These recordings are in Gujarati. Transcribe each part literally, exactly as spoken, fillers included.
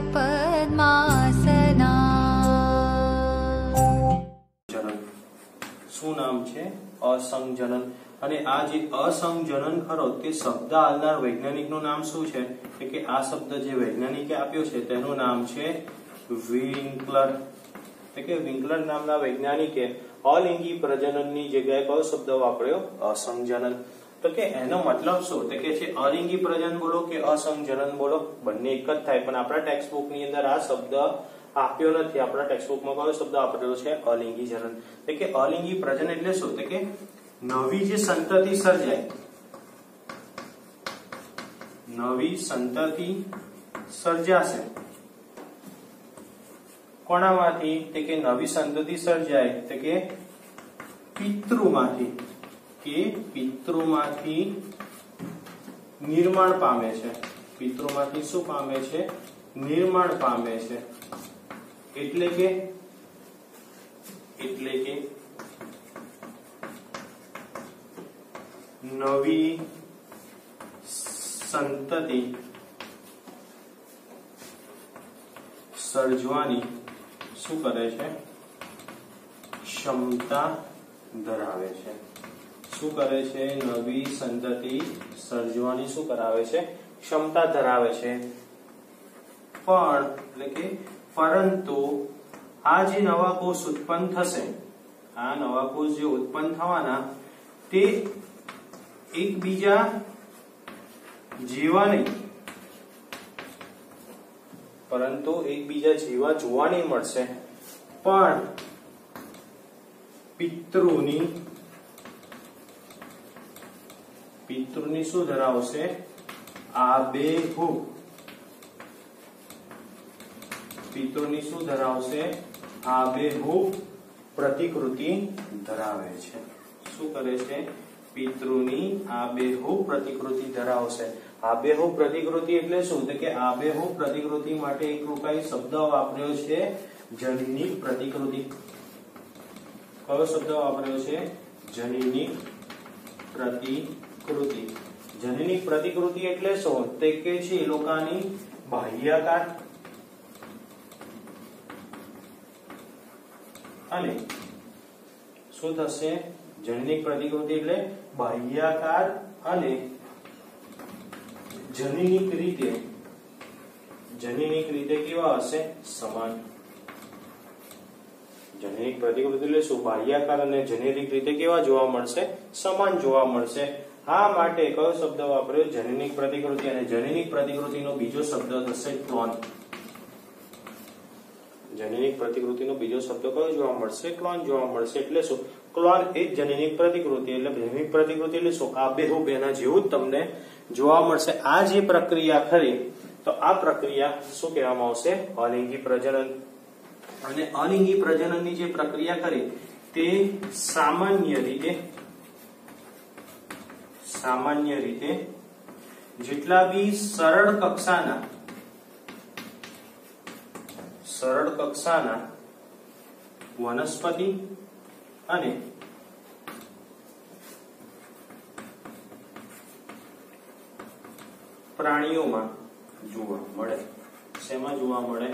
पद्मासना। શું નામ છે? અસંજનન. અને આ જે અસંજનન ખરો તે શબ્દ આલનાર વૈજ્ઞાનિકનું નામ શું છે? કે આ શબ્દ જે વૈજ્ઞાનિકે આપ્યો છે તેનું નામ છે વિન્કલર. કે વિન્કલર નામના વૈજ્ઞાનિકે અલિંગી પ્રજનનની જગ્યાએ કયો શબ્દ વાપર્યો? અસંજનન. તો કે એનો મતલબ શું? તો કે છે અલિંગી પ્રજનન બોલો કે અસંજનન બોલો બંને એક જ થાય, પણ આપણા ટેક્સ્ટ બુક ની અંદર આ શબ્દ આપ્યો નથી. આપણા ટેક્સ્ટ બુકમાં કયો શબ્દ આપેલો છે? અલિંગી જનન. તો કે અલિંગી પ્રજનન એટલે શું? તો કે નવી જે સંતતિ સર્જાય, નવી સંતતિ સર્જાશે કોણામાંથી? તો કે નવી સંતતિ સર્જાય તો કે પિતૃમાંથી, કે પિતૃમાંથી નિર્માણ પામે છે. પિતૃમાંથી શું પામે છે? નિર્માણ પામે છે. એટલે કે એટલે કે નવી સંતતિ સર્જવાની શું કરે છે? ક્ષમતા ધરાવે છે. શું કરે છે? નવી સંતતિ સર્જવાની શું કરાવે છે? ક્ષમતા ધરાવે છે. પણ એટલે કે પરંતુ આ જે નવા કોષ ઉત્પન્ન થશે, આ નવા કોષ જે ઉત્પન્ન થવાના તે એકબીજા જેવા નહીં, પરંતુ એકબીજા જેવા જોવા નહીં મળશે, પણ પિતૃની પિતૃની શું ધરાવશે? આબેહૂબ. પિતૃની શું ધરાવશે? આબેહૂબ પ્રતિકૃતિ ધરાવે છે. શું કરે છે? પિતૃની આબેહૂબ પ્રતિકૃતિ ધરાવશે. આબેહૂબ પ્રતિકૃતિ એટલે શું? તો કે આબેહૂબ પ્રતિકૃતિ માટે એક રૂપાઈ શબ્દ વાપર્યો છે જનીનિક પ્રતિકૃતિ. કયો શબ્દ વાપર્યો છે? જનીનિક પ્રતિકૃતિ. જનીનિક પ્રતિકૃતિ એટલે શું? તે કે છે એ લોકોની બાહ્યાકાર અને શું થશે? જનીનિક પ્રતિકૃતિ એટલે બાહ્યાકાર અને જનીનિક રીતે જનીનિક રીતે કેવા હશે? સમાન. જનીનિક પ્રતિકૃતિ એટલે શું? બાહ્યાકાર અને જનીનિક રીતે કેવા જોવા મળશે? સમાન જોવા મળશે. આ માટે કયો શબ્દ વાપર્યો? જનીનિક પ્રતિકૃતિ. અને જનીનિક પ્રતિકૃતિનો બીજો શબ્દ થશે ક્લોન. જનીનિક પ્રતિકૃતિનો બીજો શબ્દ કયો જોવા મળશે? ક્લોન જોવા મળશે. એટલે શું? ક્લોન એ જનીનિક પ્રતિકૃતિ. એટલે જનીનિક પ્રતિકૃતિ એટલે શું? આબેહૂબ એના જેવું જ તમને જોવા મળશે. આ જે પ્રક્રિયા ખરી તો આ પ્રક્રિયા શું કહેવામાં આવશે? અલિંગી પ્રજનન. અને અલિંગી પ્રજનનની જે પ્રક્રિયા ખરી તે સામાન્ય રીતે સામાન્ય રીતે જેટલા બી સરળ કક્ષાના સરળ કક્ષાના વનસ્પતિ અને પ્રાણીઓમાં જોવા મળે. શેમાં જોવા મળે?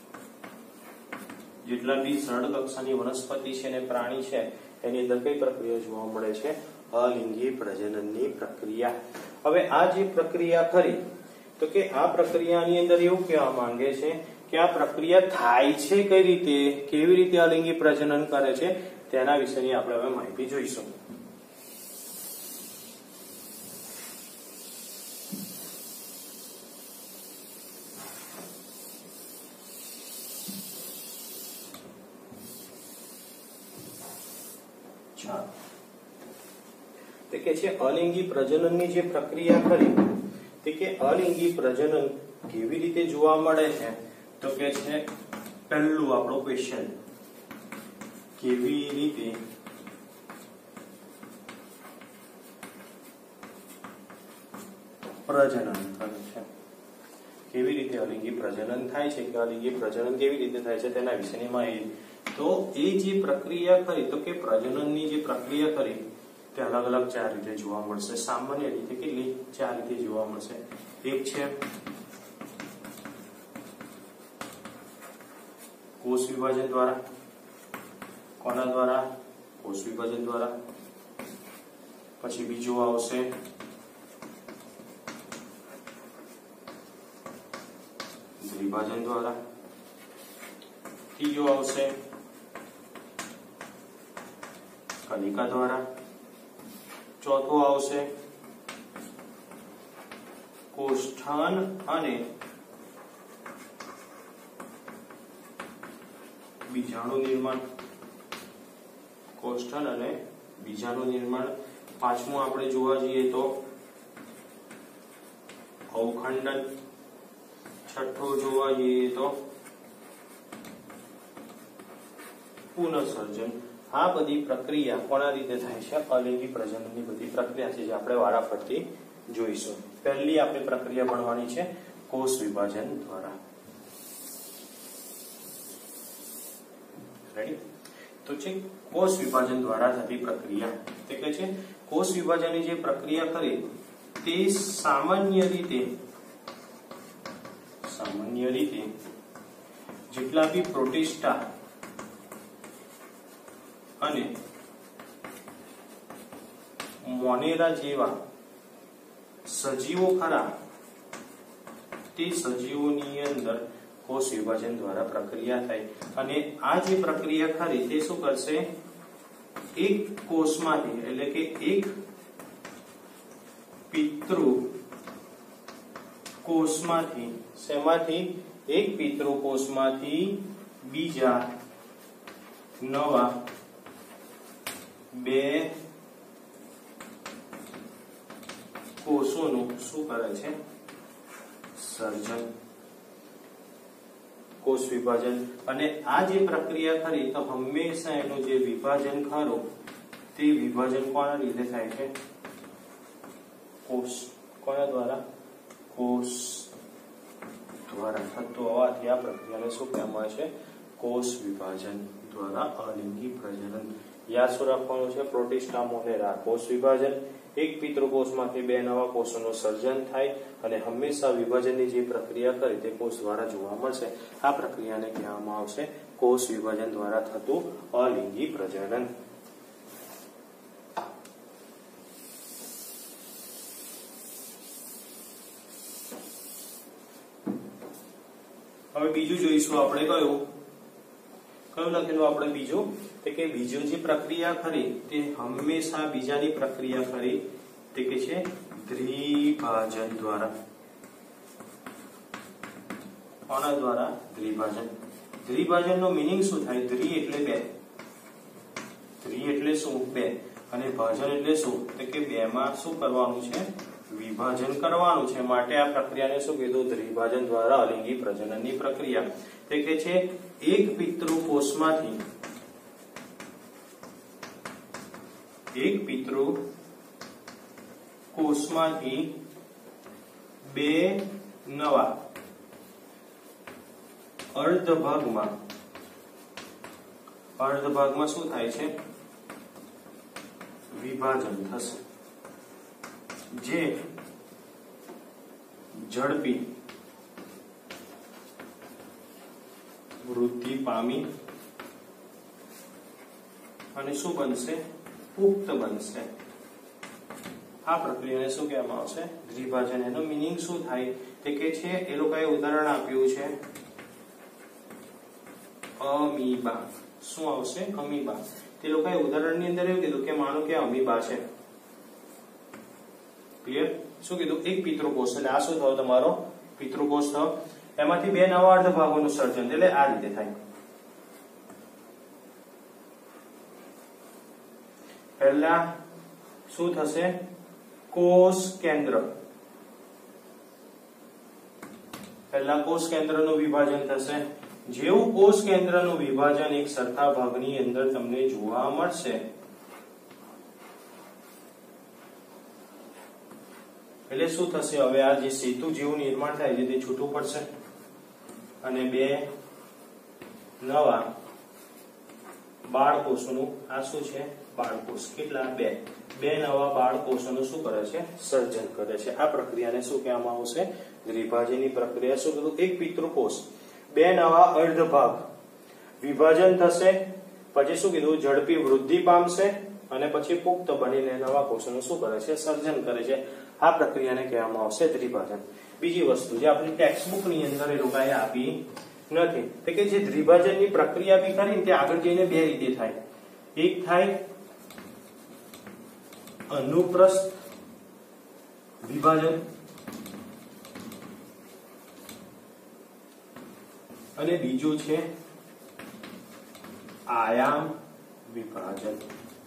જેટલા બી સરળ કક્ષાની વનસ્પતિ છે અને પ્રાણી છે એની અંદર કઈ પ્રક્રિયા જોવા મળે છે? અલિંગી પ્રજનનની પ્રક્રિયા. હવે આ જે પ્રક્રિયા ખરી તો કે આ પ્રક્રિયાની અંદર એવું કહેવા માંગે છે કે આ પ્રક્રિયા થાય છે કઈ રીતે, કેવી રીતે અલિંગી પ્રજનન કરે છે તેના વિશેની આપણે હવે માહિતી જોઈશું. તે કે છે અલિંગી પ્રજનનની જે પ્રક્રિયા ખરી તે કે અલિંગી પ્રજનન કેવી રીતે જોવા મળે છે? તો કે છે પહેલું આપણો ક્વેશ્ચન, કેવી રીતે પ્રજનન કરે છે? કેવી રીતે અલિંગી પ્રજનન થાય છે કે અલિંગી પ્રજનન કેવી રીતે થાય છે તેના વિશેની માહિતી. તો એ જે પ્રક્રિયા ખરી તો કે પ્રજનનની જે પ્રક્રિયા ખરી તે અલગ અલગ ચાર રીતે જોવા મળશે. સામાન્ય રીતે કેટલી? ચાર રીતે જોવા મળશે. એક છે કોષ વિભાજન દ્વારા. કોના દ્વારા? કોષ વિભાજન દ્વારા. પછી બીજું આવશે દ્વિભાજન દ્વારા. ત્રીજો આવશે કલિકા દ્વારા. ચોથો આવશે કોષ્ઠન અને બીજાણુ નિર્માણ. કોષ્ઠન અને બીજાણુ નિર્માણ. પાંચમું આપણે જોવા જઈએ તો અવખંડન. છઠ્ઠો જોવા જઈએ તો પુનઃસર્જન. આ બધી પ્રક્રિયા કોના રીતે થાય છે? અલિંગી પ્રજનનની બધી પ્રક્રિયા છે જે આપણે વારાફરતી જોઈશું. પહેલી આપણે પ્રક્રિયા ભણવાની છે કોષ વિભાજન દ્વારા. રેડી? તો છે કોષ વિભાજન દ્વારા થતી પ્રક્રિયા. તે કહે છે કોષ વિભાજનની જે પ્રક્રિયા કરી તે સામાન્ય રીતે સામાન્ય રીતે જેટલા બી પ્રોટિસ્ટા અને મોનેરા જેવા સજીવો ખરા તે સજીવોની અંદર કોષ વિભાજન દ્વારા પ્રક્રિયા થાય. અને આ જે પ્રક્રિયા ખરી તે શું કરશે? એક કોષમાંથી એટલે કે એક પિતૃ કોષમાંથી શેમાંથી? એક પિતૃ કોષમાંથી બીજા નવા બે કોષોનું શું કરે છે? સર્જન. કોષ વિભાજન. અને આ જે પ્રક્રિયા ખરી તો હંમેશા એનું જે વિભાજન ખરું તે વિભાજન કોના લીધે થાય છે? કોષ. કોના દ્વારા? કોષ દ્વારા થતું હોવાથી આ પ્રક્રિયાને શું કહેવામાં આવે છે? કોષ વિભાજન દ્વારા અલિંગી પ્રજનન. યાદ શું રાખવાનું છે? પ્રોટિસ્ટા મોનેરા કોષ વિભાજન. એક પિતૃકોષમાંથી બે નવા કોષોનું સર્જન થાય અને હંમેશા વિભાજનની જે પ્રક્રિયા કરી તે કોષ દ્વારા જોવા મળશે. આ પ્રક્રિયાને કહેવામાં આવશે કોષ વિભાજન દ્વારા થતું અલિંગી પ્રજનન. હવે બીજું જોઈશું આપણે. કયું કયું લખેલું આપણે? બીજું. કે બીજું જે પ્રક્રિયા ખરી તે હંમેશા બીજાની પ્રક્રિયા ખરી તે કે છે દ્વિભાજન દ્વારા. કોના દ્વારા? દ્વિભાજન. દ્વિભાજન નો મીનિંગ શું થાય? દ્વિ એટલે બે. દ્વિ એટલે શું? બે. અને ભાજન એટલે શું? તો કે બે માં શું કરવાનું છે? વિભાજન કરવાનું છે. માટે આ પ્રક્રિયાને શું કીધું? દ્વિભાજન દ્વારા અલિંગી પ્રજનનની પ્રક્રિયા. તે કે છે એક પિતૃ કોષમાંથી એક પિતૃ કોષમાંથી બે નવા અર્ધભાગમાં અર્ધભાગમાં શું થાય છે? વિભાજન થશે. જે ઝડપી વૃદ્ધિ પામી અને શું બનશે? પુખ્ત બનશે. આ પ્રક્રિયાને શું કહેવામાં આવશે? દ્વિભાજન. એનો મીનિંગ શું થાય? તે કે છે એ લોકોએ ઉદાહરણ આપ્યું છે અમીબા. શું આવશે? અમીબા. તે લોકોએ ઉદાહરણની અંદર એવું કીધું કે માનો કે અમીબા છે. ક્લિયર? શું કીધું? એક પિતૃકોષ. એટલે આ શું થયો? તમારો પિતૃકોષ થયો. એમાંથી બે નવા અર્ધભાગોનું સર્જન. એટલે આ રીતે થાય. પહેલા શું થશે? કોષ કેન્દ્ર. પહેલા કોષ કેન્દ્રનું વિભાજન થશે. જેવું કોષ કેન્દ્રનું વિભાજન એક સરખા ભાગની અંદર તમને જોવા મળશે એટલે શું થશે? હવે આ જે સેતુ જેવું નિર્માણ થાય છે તે છૂટું પડશે અને બે નવા બાળકોષોનું આ શું છે? બાળકોષ. કેટલા? બે. બે નવા બાળકોષોનું શું કરે છે? સર્જન કરે છે. આ પ્રક્રિયાને શું કહેવામાં આવશે? દ્વિભાજનની પ્રક્રિયા. શું કીધું? એક પિતૃકોષ બે નવા અર્ધભાગ વિભાજન થશે, પછી શું કીધું ઝડપી વૃદ્ધિ પામશે અને પછી પુખ્ત બનીને નવા કોષોનું શું કરે છે સર્જન કરે છે. આ પ્રક્રિયાને કહેવામાં આવશે દ્વિભાજન. બીજી વસ્તુ જે આપણી ટેક્સ્ટબુક ની અંદર એ લોકોએ આપી નથી તો કે જે દ્વિભાજનની પ્રક્રિયા બી કરી તે આગળ જઈને બે રીતે થાય. એક થાય અનુપ્રસ્થ વિભાજન અને બીજું છે આયામ વિભાજન.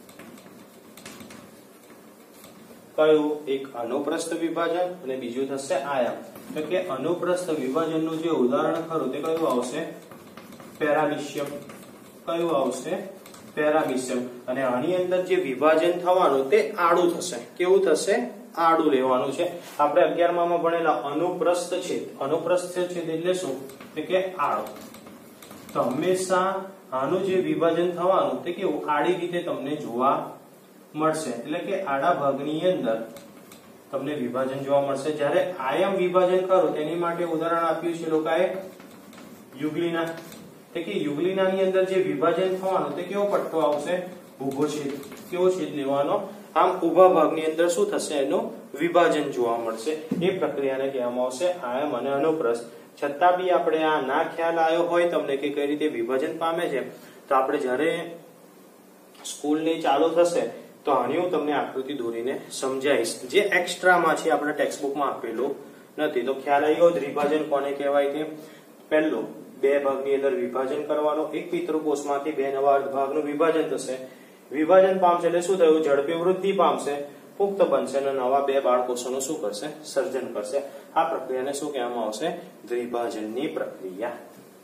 કયું? એક અનુપ્રસ્થ વિભાજન અને બીજું થશે આયામ. તો કે અનુપ્રસ્થ વિભાજનનું જે ઉદાહરણ ખરું તે કયું આવશે? પેરામિશિયમ. કયું આવશે? પેરામિશિયમ. અને આની અંદર જે વિભાજન થવાનું તે આડું થશે. કેવું થશે? આડું લેવાનું છે. આપણે અગિયાર માં ભણેલા અનુપ્રસ્થ છે. અનુપ્રસ્થ છે એટલે શું? કે આડો. તો હંમેશા આનું જે વિભાજન થવાનું તે કેવું આડી રીતે તમને જોવા મળશે. એટલે કે આડા ભાગની અંદર તમને વિભાજન જોવા મળશે. જ્યારે આયામ વિભાજન કરો તેની માટે ઉદાહરણ આપ્યું છે લોકોએ યુગ્લિના. એટલે કે યુગ્લિનાની અંદર જે વિભાજન થવાનું તે કેવો પટ્ટો આવશે? ઊભો છેદ. કેવો છેદ લેવાનો? આમ ઊભા ભાગની અંદર શું થશે? એનું વિભાજન જોવા મળશે. એ પ્રક્રિયાને કહેવામાં આવશે આયામ અને અનુપ્રસ્થ. છતાં બી આપણે આ ના ખ્યાલ આવ્યો હોય તમને કે કઈ રીતે વિભાજન પામે છે તો આપણે જ્યારે સ્કૂલની ચાલુ થશે તો આની હું તમને આકૃતિ દોરીને સમજાવીશ જે એક્સ્ટ્રામાં છે આપણા ટેક્સ્ટબુકમાં આપેલું નથી. તો ખ્યાલ આવ્યો દ્વિભાજન કોને કહેવાય? કે પહેલું બે ભાગની અંદર વિભાજન કરવાનો. એક પિતૃકોષમાંથી બે નવા ભાગનું વિભાજન થશે. વિભાજન પામશે એટલે શું થયું? ઝડપી વૃદ્ધિ પામશે, પુખ્ત બનશે અને નવા બે બાળકોષોનું શું કરશે? સર્જન કરશે. આ પ્રક્રિયાને શું કહેવામાં આવશે? દ્વિભાજનની પ્રક્રિયા.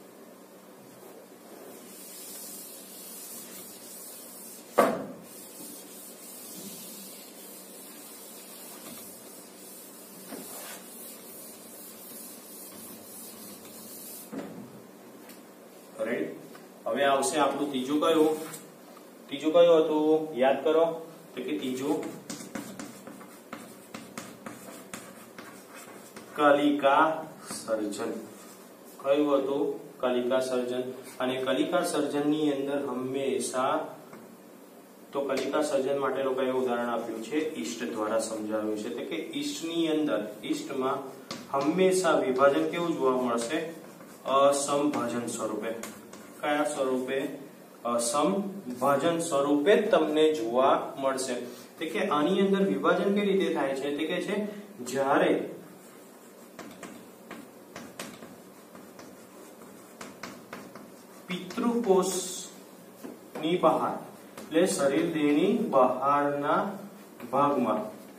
હવે આવશે આપણું ત્રીજું કયું? ત્રીજું કયું હતું? યાદ કરો. તો કે ત્રીજું કલિકા સર્જન. કયું હતું? કલિકા સર્જન. અને કલિકા સર્જનની અંદર હંમેશા તો કલિકા સર્જન માટે લોકોએ ઉદાહરણ આપ્યું છે ઈસ્ટ દ્વારા સમજાવ્યું છે. તો કે ઈસ્ટની અંદર ઈસ્ટમાં હંમેશા વિભાજન કેવું જોવા મળશે? અસમભાજન સ્વરૂપે. કયા સ્વરૂપે? અસમભાજન સ્વરૂપે તમને જોવા મળશે. તો કે આની અંદર વિભાજન કઈ રીતે થાય છે? તે કે છે જ્યારે પિતૃકોષ ની બહાર એટલે શરીર દેહની બહારના ભાગમાં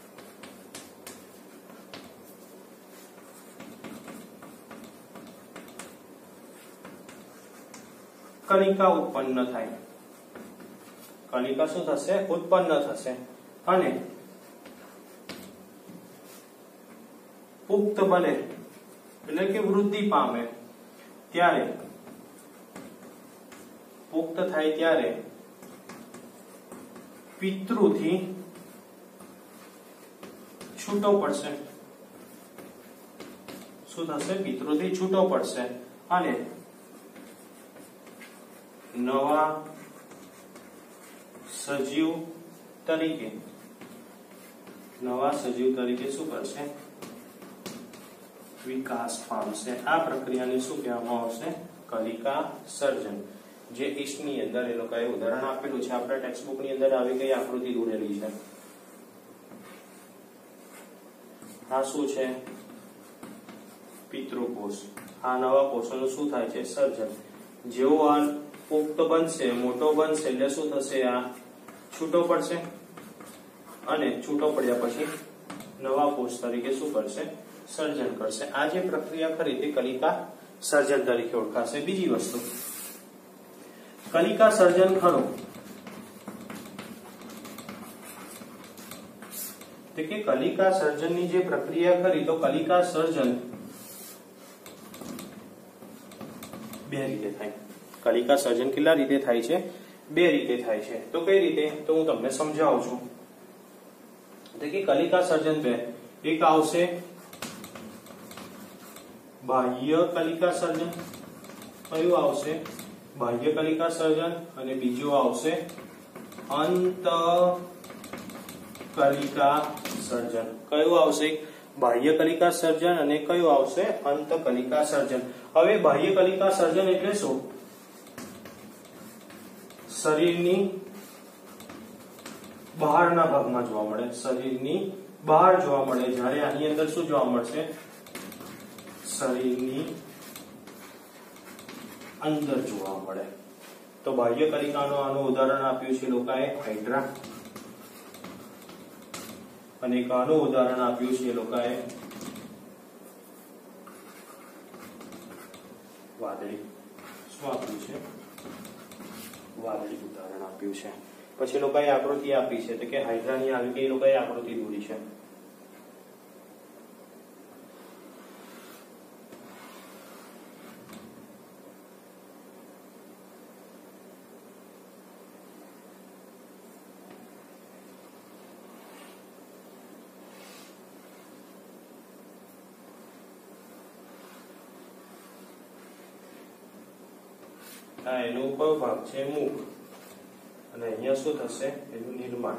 કલિકા ઉત્પન્ન થાય. કલિકા શું થશે? ઉત્પન્ન થશે અને પુખ્ત બને એટલે કે વૃદ્ધિ પામે ત્યારે પુખ્ત થાય ત્યારે પિતૃથી છૂટો પડશે. શું થશે? પિતૃથી છૂટો પડશે અને નવા સજીવ તરીકે નવા સજીવ તરીકે શું કરશે? વિકાસ પામશે. આ પ્રક્રિયાને શું કહેવામાં આવશે? કલિકા સર્જન. જે ઈસ્ટની અંદર એ લોકોએ ઉદાહરણ આપેલું છે આપણા ટેક્સ્ટબુક ની અંદર આવી ગઈ આકૃતિ દોરેલી છે. આ શું છે? પિતૃકોષ. આ નવા કોષોનું શું થાય છે? સર્જન. જેવો આ પુખ્ત બનશે, મોટો બનશે એટલે શું થશે? આ છૂટો પડશે અને છૂટો પડ્યા પછી નવા કોષ તરીકે શું કરશે? સર્જન કરશે. આ જે પ્રક્રિયા ખરી તે કલિકા સર્જન તરીકે ઓળખાશે. બીજી વસ્તુ કલિકા સર્જન ખરું તો કે કલિકા સર્જનની જે પ્રક્રિયા ખરી તો કલિકા સર્જન બે રીતે થાય. કલિકા સર્જન કેટલા રીતે થાય છે? બે રીતે થાય છે. તો કઈ રીતે? તો હું તમને સમજાવું છું. તો કે કલિકા સર્જન બે એક આવશે બાહ્ય કલિકા સર્જન. કયું આવશે? બાહ્ય કલિકા સર્જન અને બીજું આવશે અંતકલિકા સર્જન. કયું આવશે? બાહ્ય કલિકા સર્જન અને કયું આવશે? અંતકલિકા સર્જન. હવે બાહ્ય કલિકા સર્જન એટલે શું? શરીરની બહારના ભાગમાં જોવા મળે, શરીરની બહાર જોવા મળે. જ્યારે આની અંદર શું જોવા મળશે? શરીરની અંદર જોવા મળે. તો બાહ્ય કલિકાનું આનું ઉદાહરણ આપ્યું છે લોકોએ હાઇડ્રા, અને એક આનું ઉદાહરણ આપ્યું છે લોકોએ વાદળી. શું આપ્યું છે? વાદળી ઉદાહરણ આપ્યું છે. પછી લોકોએ આકૃતિ આપી છે, તો કે હાઇડ્રાની આવી કે લોકોએ આકૃતિ દોરી છે. આ એનો કયો ભાગ છે? મુખ. અને અહીંયા શું થશે? એનું નિર્માણ.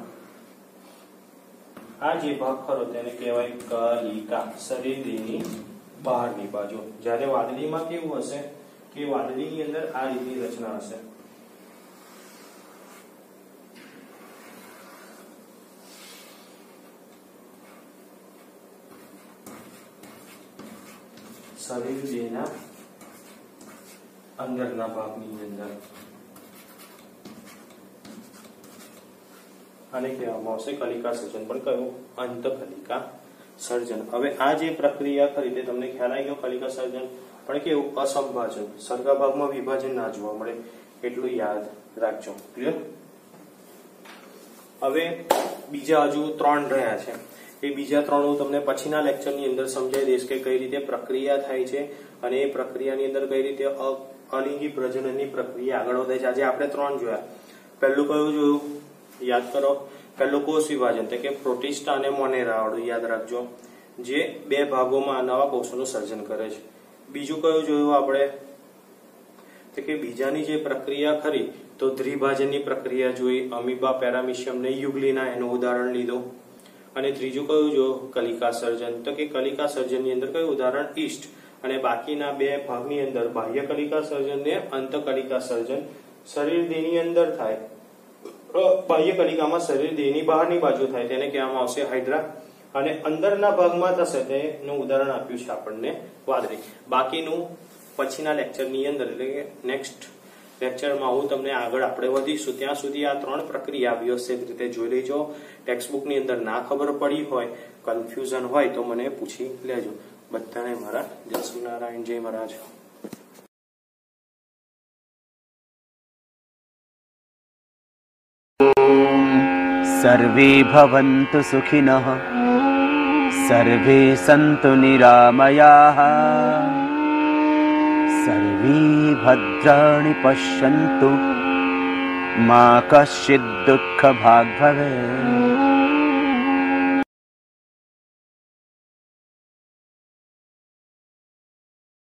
આ જે ભાગ ખરો તેને કહેવાય કલિકા, શરીરની બહારની બાજુ. જ્યારે વાદળીમાં કેવું હશે કે વાદળીની અંદર આ રીતની રચના હશે. શરીરના અંદરના ભાગની અંદર આને કહેવામાં આવશે કલિકા સર્જન, પણ કયું? અંતકલિકા સર્જન. હવે આ જે પ્રક્રિયા ખરી તે તમને ખ્યાલ આવી ગયો. કલિકા સર્જન પણ કેવું? અસંભાજન, સરખા ભાગમાં વિભાજન ના જોવા મળે, એટલું યાદ રાખજો. ક્લિયર? હવે બીજા હજુ ત્રણ રહ્યા છે. એ બીજા ત્રણ હું તમને પછીના લેક્ચરની અંદર સમજાવી દઈશ કે કઈ રીતે પ્રક્રિયા થાય છે અને એ પ્રક્રિયાની અંદર કઈ રીતે અલિંગી પ્રજનનની પ્રક્રિયા આગળ વધે છે. આજે આપણે ત્રણ જોયા. પહેલું કયું જોયું? યાદ કરો. પહેલું કોષ વિભાજન, એટલે કે પ્રોટિસ્ટા અને મોનેરા વાળું યાદ રાખજો, જે બે ભાગોમાં નવા કોષોનું સર્જન કરે છે. બીજું કયું જોયું આપણે? તો કે બીજાની જે પ્રક્રિયા ખરી તો દ્વિભાજનની પ્રક્રિયા જોઈ, અમીબા, પેરામિશિયમ ને યુગ્લિના એનું ઉદાહરણ લીધું. અને ત્રીજું કયું જોયું? કલિકા સર્જન. તો કે કલિકા સર્જનની અંદર કયું ઉદાહરણ? ઈસ્ટ. અને બાકીના બે ભાગની અંદર બાહ્ય કલિકા સર્જન ને અંતકલિકા સર્જન. શરીર દેહની અંદર થાય, બાહ્ય કલિકામાં શરીર દેહની બહારની બાજુ થાય, તેને કહેવામાં આવશે હાઇડ્રા. અને અંદરના ભાગમાં થશે તેનું ઉદાહરણ આપ્યું છે આપણને વાદળી. બાકીનું પછીના લેક્ચરની અંદર, એટલે કે નેક્સ્ટ લેક્ચરમાં હું તમને આગળ આપણે વધીશું. ત્યાં સુધી આ ત્રણ પ્રક્રિયા વ્યવસ્થિત રીતે જોઈ લેજો. ટેક્સ્ટબુકની અંદર ના ખબર પડી હોય, કન્ફ્યુઝન હોય તો મને પૂછી લેજો. બધાને મારા જય શ્રીનારાયણ, જય મહારાજ. सर्वे भवन्तु सुखिनः, सर्वे सन्तु निरामयाः, सर्वे भद्राणि पश्यन्तु, मा कश्चित् दुःखभाग् भवेत्.